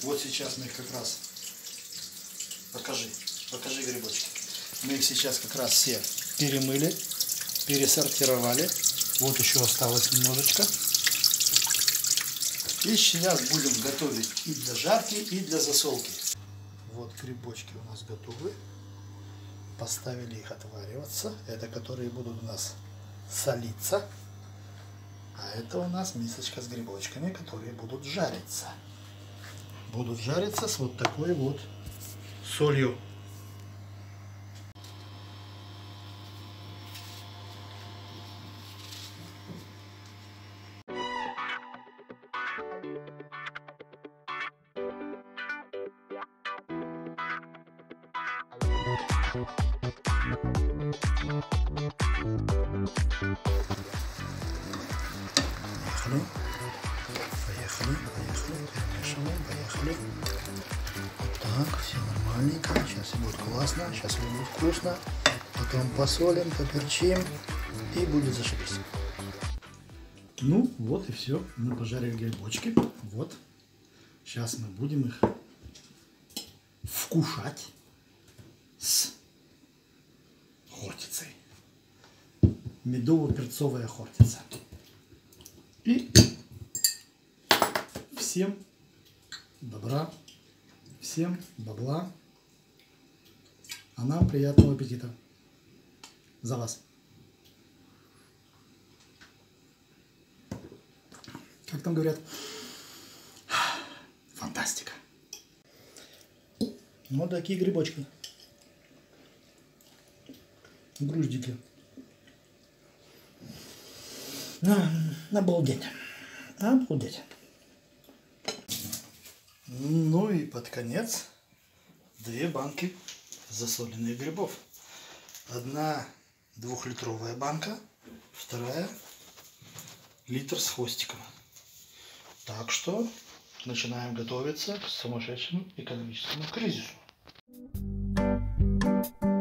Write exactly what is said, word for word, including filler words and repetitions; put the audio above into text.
Вот сейчас мы их как раз... Покажи, покажи грибочки. Мы их сейчас как раз все перемыли, пересортировали. Вот еще осталось немножечко. И сейчас будем готовить и для жарки, и для засолки. Вот грибочки у нас готовы. Поставили их отвариваться. Это которые будут у нас солиться. А это у нас мисочка с грибочками, которые будут жариться. Будут жариться с вот такой вот солью. Поехали, поехали, поехали, перемешиваем, поехали. Вот так, все нормальненько, сейчас все будет классно, сейчас все будет вкусно. Потом посолим, поперчим и будет зашибись. Ну вот и все, мы пожарили грибочки, вот. Сейчас мы будем их вкушать с хортицей. Медово-перцовая хортица. И всем добра, всем бабла, а нам приятного аппетита. За вас. Как там говорят? Фантастика. Вот такие грибочки. Груздики. Обалдеть. Обалдеть. Ну и под конец две банки засоленных грибов. Одна двухлитровая банка, вторая литр с хвостиком. Так что начинаем готовиться к сумасшедшему экономическому кризису.